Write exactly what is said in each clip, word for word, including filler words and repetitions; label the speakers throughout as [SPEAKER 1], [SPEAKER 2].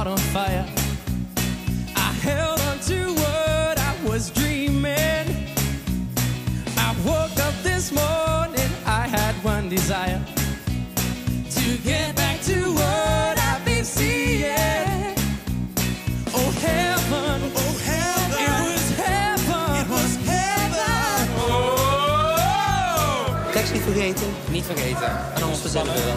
[SPEAKER 1] heart on fire. I held on to what I was dreaming. I woke up this morning, I had one desire, to get back to what I've been seeing. Oh heaven, oh heaven, it was heaven, it was heaven. Oh.
[SPEAKER 2] Tekst niet vergeten?
[SPEAKER 3] Niet vergeten. En anders verzinnen we wel.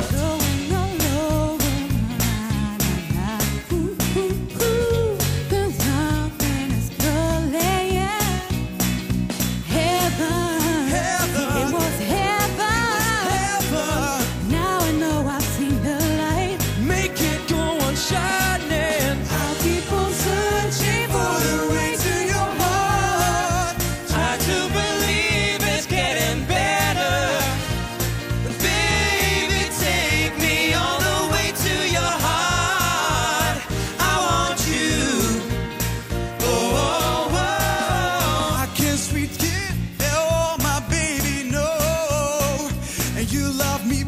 [SPEAKER 4] You love me